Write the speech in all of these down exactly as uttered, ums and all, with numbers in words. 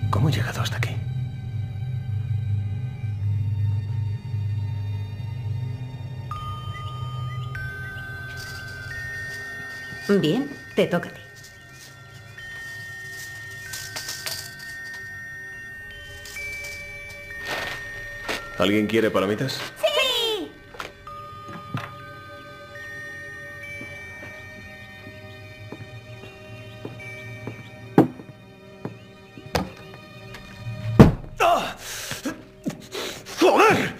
¿Cómo he llegado hasta aquí? Bien, te toca a ti. ¿Alguien quiere palomitas? ¡Sí! ¡Ah! ¡Joder!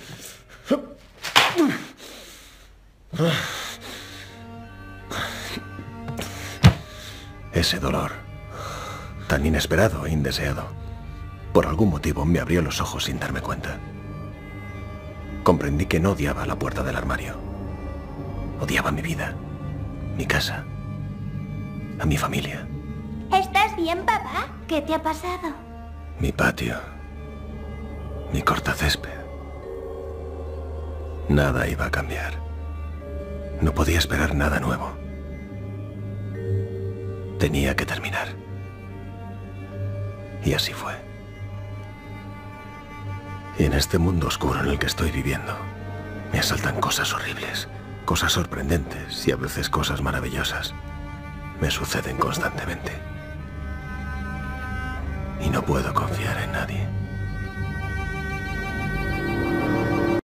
Ese dolor, tan inesperado e indeseado, por algún motivo me abrió los ojos sin darme cuenta. Comprendí que no odiaba la puerta del armario. Odiaba mi vida, mi casa, a mi familia. ¿Estás bien, papá? ¿Qué te ha pasado? Mi patio, mi cortacésped. Nada iba a cambiar. No podía esperar nada nuevo. Tenía que terminar. Y así fue. Y en este mundo oscuro en el que estoy viviendo, me asaltan cosas horribles, cosas sorprendentes y a veces cosas maravillosas. Me suceden constantemente. Y no puedo confiar en nadie.